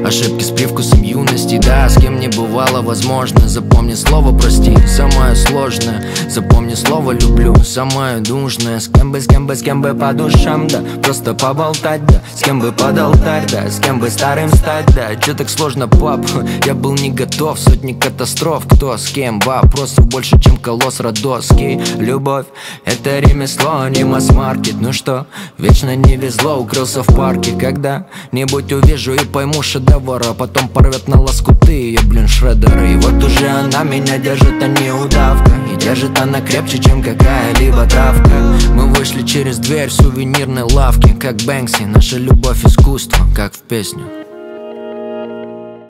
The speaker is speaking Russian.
ошибки с привкусом юности. Да, с кем не бывало возможно. Запомни слово прости, самое сложное. Запомни слово люблю, самое нужное. С кем бы по душам, да, просто поболтать, да. С кем бы под алтарь, да, с кем бы старым стать, да. Чё так сложно, пап? Я был не готов, сотни катастроф. Кто с кем? Вопросов больше, чем колосс родосский. Любовь — это ремесло, а не масс-маркет. Ну что, вечно не везло, укрылся в парке. Когда-нибудь увижу и пойму шедевр, а потом порвет на лоскуты ее, блин, шредеры. И вот уже она меня держит, а не удавка. И держит она крепче, чем какая-либо травка. Мы вышли через дверь в сувенирной лавке, как Бэнкси. Наша любовь — искусство, как в песню.